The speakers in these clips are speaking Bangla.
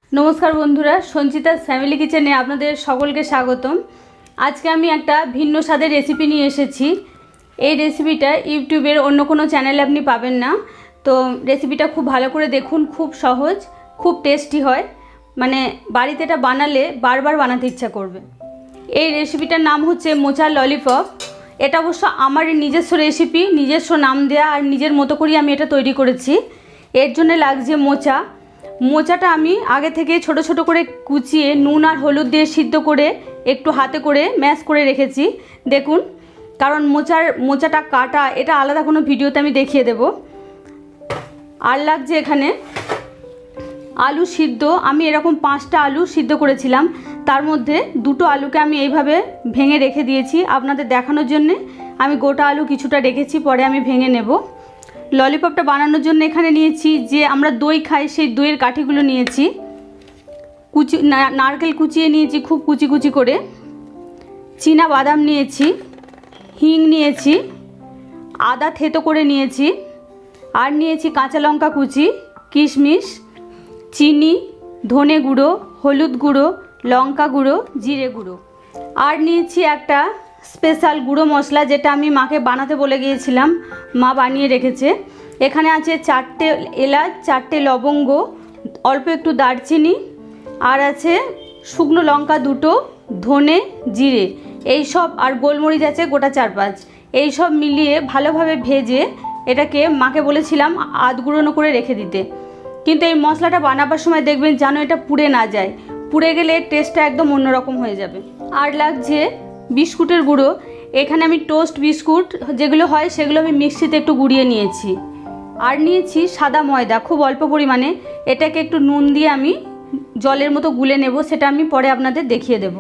नमस्कार बंधुरा सञ्चिता's फैमिली किचेने आपनादेर सकलके स्वागतम। आज के आमी एकटा भिन्न स्वादेर रेसिपि निये एसेछि। এই রেসিপিটা ইউটিউবের অন্য কোনো চ্যানেলে আপনি পাবেন না। তো রেসিপিটা খুব ভালো করে দেখুন, খুব সহজ, খুব টেস্টি হয়, মানে বাড়িতে এটা বানালে বারবার বানাতে ইচ্ছা করবে। এই রেসিপিটার নাম হচ্ছে মোচার ললিপপ। এটা অবশ্য আমার নিজস্ব রেসিপি, নিজস্ব নাম দেয়া আর নিজের মতো করে আমি এটা তৈরি করেছি। এর জন্য লাগছে মোচা। মোচাটা আমি আগে থেকে ছোট ছোট করে কুচিয়ে নুন আর হলুদ দিয়ে সিদ্ধ করে একটু হাতে করে ম্যাশ করে রেখেছি। দেখুন, কারণ মোচাটা কাটা এটা আলাদা কোনো ভিডিওতে আমি দেখিয়ে দেব। আর লাগছে এখানে আলু সিদ্ধ। আমি এরকম 5টা আলু সিদ্ধ করেছিলাম, তার মধ্যে 2টো আলুকে আমি এইভাবে ভেঙে রেখে দিয়েছি আপনাদের দেখানোর জন্য। আমি গোটা আলু কিছুটা রেখেছি, পরে আমি ভেঙে নেব। ললিপপটা বানানোর জন্য এখানে নিয়েছি যে আমরা দই খাই, সেই দইয়ের কাঠিগুলো নিয়েছি। নারকেল কুচিয়ে নিয়েছি খুব কুচি কুচি করে। চীনা বাদাম নিয়েছি, হিং নিয়েছি, আদা থেতো করে নিয়েছি, আর নিয়েছি কাঁচা লঙ্কা কুচি, কিশমিশ, চিনি, ধনে গুঁড়ো, হলুদ গুঁড়ো, লঙ্কা গুঁড়ো, জিরে গুঁড়ো, আর নিয়েছি একটা স্পেশাল গুঁড়ো মশলা যেটা আমি মাকে বানাতে বলে গিয়েছিলাম, মা বানিয়ে রেখেছে। এখানে আছে 4টে এলাচ, 4টে লবঙ্গ, অল্প একটু দারচিনি, আর আছে শুকনো লঙ্কা 2টো, ধনে, জিরে, এই সব, আর গোলমরিচ আছে গোটা 4-5। এই সব মিলিয়ে ভালোভাবে ভেজে এটাকে মাকে বলেছিলাম আধ গুঁড়ো করে রেখে দিতে। কিন্তু এই মশলাটা বানাবার সময় দেখবেন যেন এটা পুড়ে না যায়, পুড়ে গেলে টেস্টটা একদম অন্যরকম হয়ে যাবে। আর লাগছে বিস্কুটের গুঁড়ো। এখানে আমি টোস্ট বিস্কুট যেগুলো হয় সেগুলো আমি মিক্সিতে একটু গুঁড়িয়ে নিয়েছি। আর নিয়েছি সাদা ময়দা খুব অল্প পরিমাণে। এটাকে একটু নুন দিয়ে আমি জলের মতো গুলে নেব, সেটা আমি পরে আপনাদের দেখিয়ে দেব।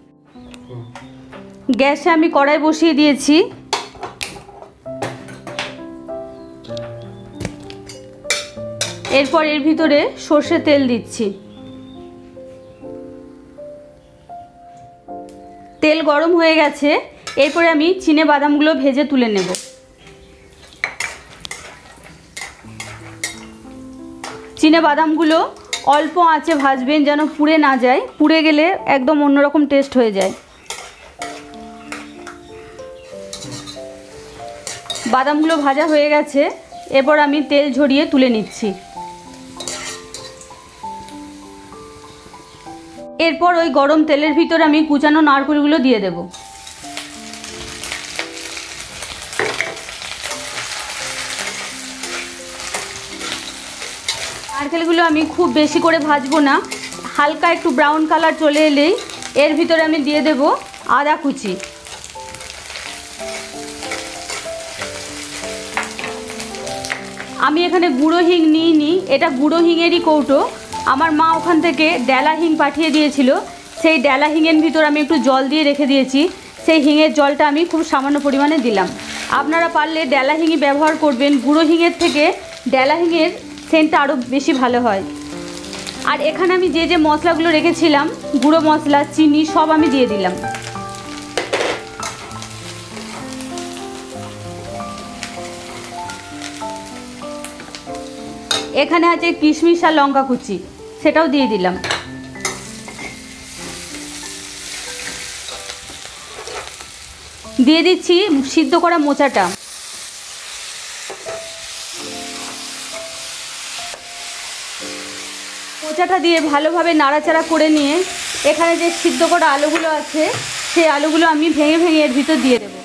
গ্যাসে আমি কড়াই বসিয়ে দিয়েছি। এরপর এর ভিতরে সর্ষের তেল দিচ্ছি। তেল গরম হয়ে গেছে, এরপরে আমি চিনে বাদামগুলো ভেজে তুলে নেব। চিনে বাদামগুলো অল্প আঁচে ভাজবেন যেন পুড়ে না যায়, পুড়ে গেলে একদম অন্যরকম টেস্ট হয়ে যায়। বাদামগুলো ভাজা হয়ে গেছে, এরপর আমি তেল ঝরিয়ে তুলে নিচ্ছি। এরপর ওই গরম তেলের ভিতর আমি কুচানো নারকেলগুলো দিয়ে দেব। নারকেলগুলো আমি খুব বেশি করে ভাজবো না, হালকা একটু ব্রাউন কালার চলে এলেই এর ভিতরে আমি দিয়ে দেব আদা কুচি। আমি এখানে গুঁড়ো হিং নিইনি, এটা গুঁড়ো হিঙেরই কৌটো। আমার মা ওখান থেকে ডেলা হিং পাঠিয়ে দিয়েছিল, সেই ডেলা হিঙের ভিতর আমি একটু জল দিয়ে রেখে দিয়েছি। সেই হিঙের জলটা আমি খুব সামান্য পরিমাণে দিলাম। আপনারা পারলে ডেলা হিঙই ব্যবহার করবেন, গুঁড়ো হিঙের থেকে ডেলা হিঙের সেন্টটা আরও বেশি ভালো হয়। আর এখানে আমি যে যে মশলাগুলো রেখেছিলাম, গুঁড়ো মশলা, চিনি, সব আমি দিয়ে দিলাম। এখানে আছে কিশমিশ আর লঙ্কা কুচি, সেটাও দিয়ে দিলাম। দিয়ে দিচ্ছি সিদ্ধ করা মোচাটা। মোচাটা দিয়ে ভালোভাবে নাড়াচাড়া করে নিয়ে এখানে যে সিদ্ধ করা আলুগুলো আছে সেই আলুগুলো আমি ভেঙে ভেঙে এর ভিতর দিয়ে দেব।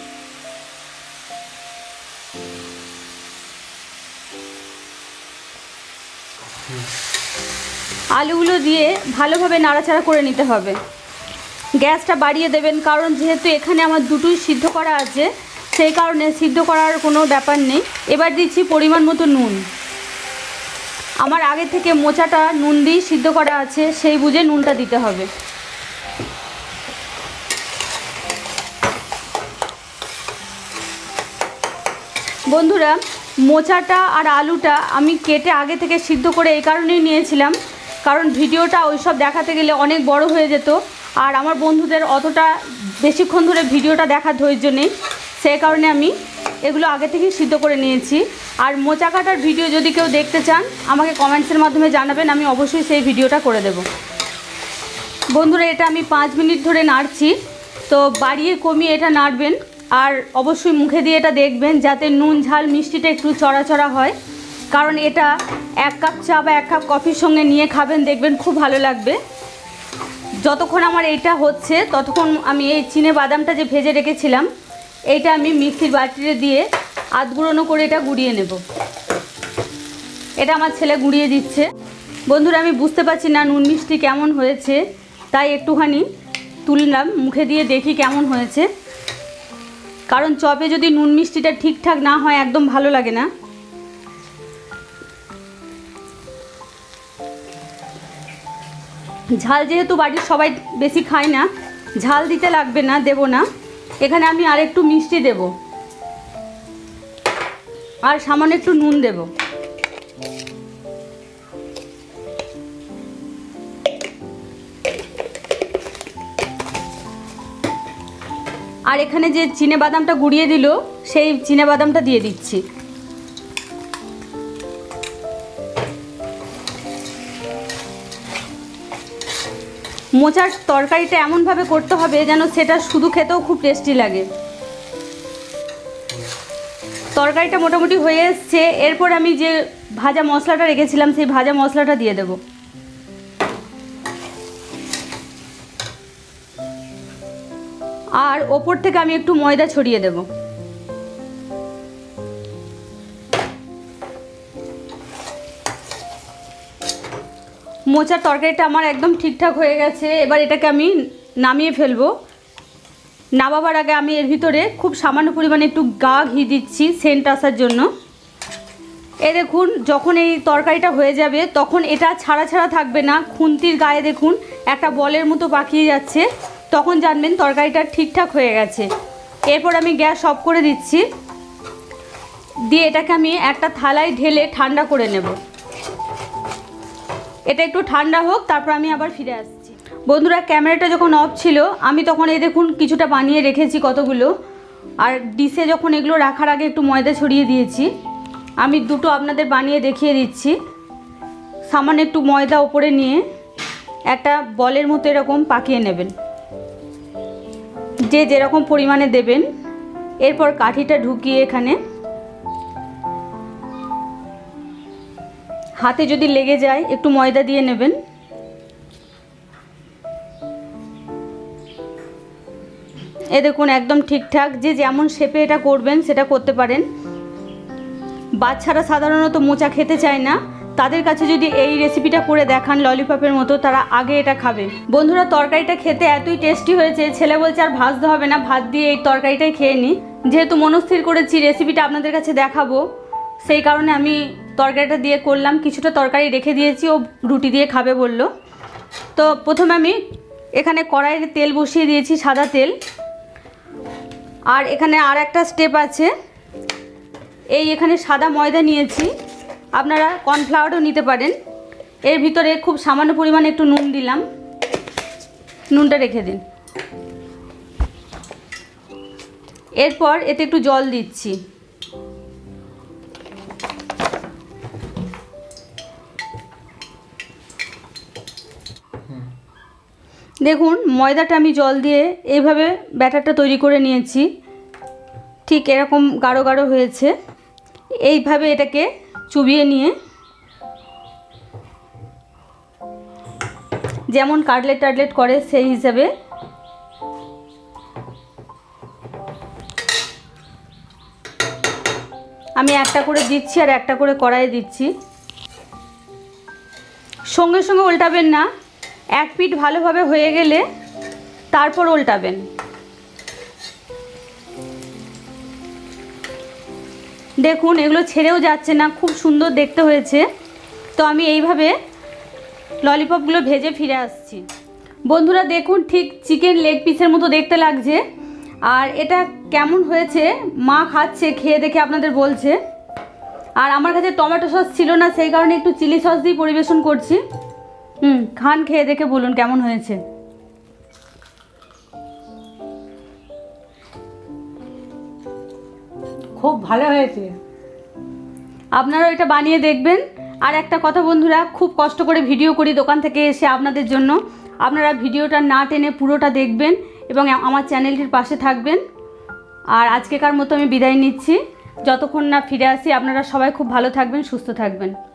আলুগুলো দিয়ে ভালোভাবে নাড়াচাড়া করে নিতে হবে। গ্যাসটা বাড়িয়ে দেবেন, কারণ যেহেতু এখানে আমার দুটোই সিদ্ধ করা আছে, সেই কারণে সিদ্ধ করার কোনো ব্যাপার নেই। এবার দিচ্ছি পরিমাণ মতো নুন। আমার আগে থেকে মোচাটা নুন দিয়ে সিদ্ধ করা আছে, সেই বুঝে নুনটা দিতে হবে। বন্ধুরা, মোচাটা আর আলুটা আমি কেটে আগে থেকে সিদ্ধ করে এই কারণেই নিয়েছিলাম, কারণ ভিডিওটা ওইসব দেখাতে গেলে অনেক বড় হয়ে যেত, আর আমার বন্ধুদের অতটা বেশিক্ষণ ধরে ভিডিওটা দেখার ধৈর্য নেই, সেই কারণে আমি এগুলো আগে থেকেই সিদ্ধ করে নিয়েছি। আর মোচা কাটার ভিডিও যদি কেউ দেখতে চান আমাকে কমেন্টসের মাধ্যমে জানাবেন, আমি অবশ্যই সেই ভিডিওটা করে দেব। বন্ধুরা এটা আমি 5 মিনিট ধরে নাড়ছি, তো বাড়িয়ে কমিয়ে এটা নাড়বেন। আর অবশ্যই মুখে দিয়ে এটা দেখবেন যাতে নুন ঝাল মিষ্টিটা একটু চড়া হয়, কারণ এটা 1 কাপ চা বা 1 কাপ কফির সঙ্গে নিয়ে খাবেন, দেখবেন খুব ভালো লাগবে। যতক্ষণ আমার এইটা হচ্ছে ততক্ষণ আমি এই চিনে বাদামটা যে ভেজে রেখেছিলাম এইটা আমি মিক্সির বাটিতে দিয়ে আধগুঁড়ো করে এটা গুঁড়িয়ে নেব। এটা আমার ছেলে গুঁড়িয়ে দিচ্ছে। বন্ধুরা আমি বুঝতে পারছি না নুন মিষ্টি কেমন হয়েছে, তাই একটুখানি তুললাম, মুখে দিয়ে দেখি কেমন হয়েছে। কারণ চপে যদি নুন মিষ্টিটা ঠিকঠাক না হয় একদম ভালো লাগে না। ঝাল যেহেতু বাড়ির সবাই বেশি খায় না, ঝাল দিতে লাগবে না, দেব না। এখানে আমি আর একটু মিষ্টি দেব আর সামান্য একটু নুন দেব। আর এখানে যে চিনে বাদামটা গুঁড়িয়ে দিল সেই চিনে বাদামটা দিয়ে দিচ্ছি। মোচার তরকারিটা এমনভাবে করতে হবে যেন সেটা শুধু খেতেও খুব টেস্টি লাগে। তরকারিটা মোটামুটি হয়ে এসছে। এরপর আমি যে ভাজা মশলাটা রেখেছিলাম সেই ভাজা মশলাটা দিয়ে দেব। আর ওপর থেকে আমি একটু ময়দা ছড়িয়ে দেব। মোচার তরকারিটা আমার একদম ঠিকঠাক হয়ে গেছে। এবার এটাকে আমি নামিয়ে ফেলবো। নামাবার আগে আমি এর ভিতরে খুব সামান্য পরিমাণে একটু ঘি দিচ্ছি সেন্ট আসার জন্য। দেখুন যখন এই তরকারিটা হয়ে যাবে তখন এটা ছাড়া থাকবে না, খুন্তির গায়ে দেখুন একটা বলের মতো পাকিয়ে যাচ্ছে, তখন জানবেন তরকারিটা ঠিকঠাক হয়ে গেছে। এরপর আমি গ্যাস অফ করে দিচ্ছি, দিয়ে এটাকে আমি একটা থালায় ঢেলে ঠান্ডা করে নেব। এটা একটু ঠান্ডা হোক, তারপর আমি আবার ফিরে আসছি। বন্ধুরা ক্যামেরাটা যখন অফ ছিল আমি তখন এই দেখুন কিছুটা বানিয়ে রেখেছি কতগুলো। আর ডিশে যখন এগুলো রাখার আগে একটু ময়দা ছড়িয়ে দিয়েছি। আমি দুটো আপনাদের বানিয়ে দেখিয়ে দিচ্ছি। সামান্য একটু ময়দা উপরে নিয়ে একটা বলের মতো এরকম পাকিয়ে নেবেন, যে যেরকম পরিমাণে দেবেন। এরপর কাঠিটা ঢুকিয়ে এখানে হাতে যদি লেগে যায় একটু ময়দা দিয়ে নেবেন। দেখুন একদম ঠিকঠাক, যে যেমন শেপে এটা করবেন সেটা করতে পারেন। বাচ্চারা সাধারণত মোচা খেতে চায় না, তাদের কাছে যদি এই রেসিপিটা করে দেখান ললিপপের মতো, তারা আগে এটা খাবে। বন্ধুরা তরকারিটা খেতে এতই টেস্টি হয়েছে, ছেলে বলছে আর ভাজতে হবে না, ভাত দিয়ে এই তরকারিটাই খেয়ে নিই। যেহেতু মনস্থির করেছি রেসিপিটা আপনাদের কাছে দেখাবো, সেই কারণে আমি তরকারিটা দিয়ে করলাম। কিছুটা তরকারি রেখে দিয়েছি, ও রুটি দিয়ে খাবে বলল। তো প্রথমে আমি এখানে কড়াইয়ে তেল বসিয়ে দিয়েছি, সাদা তেল। আর এখানে আর একটা স্টেপ আছে, এখানে সাদা ময়দা নিয়েছি, আপনারা কর্নফ্লাওয়ারও নিতে পারেন। এর ভিতরে খুব সামান্য পরিমাণে একটু নুন দিলাম, নুনটা রেখে দিন। এরপর এতে একটু জল দিচ্ছি। দেখুন ময়দাটা আমি জল দিয়ে এইভাবে ব্যাটারটা তৈরি করে নিয়েছি, ঠিক এরকম গাঢ় গাঢ় হয়েছে। এইভাবে এটাকে চুবিয়ে নিয়ে যেমন কাটলেট করে সেই হিসাবে আমি একটা করে দিচ্ছি আর একটা করে কড়াইয়ে দিচ্ছি। সঙ্গে সঙ্গে উল্টাবেন না, এক পিঠ ভালোভাবে হয়ে গেলে তারপর উল্টাবেন। দেখুন এগুলো ছেড়েও যাচ্ছে না, খুব সুন্দর দেখতে হয়েছে। তো আমি এইভাবে ললিপপগুলো ভেজে ফিরে আসছি। বন্ধুরা দেখুন ঠিক চিকেন লেগ পিসের মতো দেখতে লাগছে। আর এটা কেমন হয়েছে মা খাচ্ছে, খেয়ে দেখে আপনাদের বলছে। আর আমার কাছে টমেটো সস ছিল না, সেই কারণে একটু চিলি সস দিয়ে পরিবেশন করছি। খান, খেয়ে দেখে বলুন কেমন হয়েছে। খুব ভালো হয়েছে। আপনারাও এটা বানিয়ে দেখবেন। আর একটা কথা বন্ধুরা, খুব কষ্ট করে ভিডিও করি দোকান থেকে এসে আপনাদের জন্য। আপনারা ভিডিওটা না টেনে পুরোটা দেখবেন এবং আমার চ্যানেলটির পাশে থাকবেন। আর আজকেকার মতো আমি বিদায় নিচ্ছি। যতক্ষণ না ফিরে আসি আপনারা সবাই খুব ভালো থাকবেন, সুস্থ থাকবেন।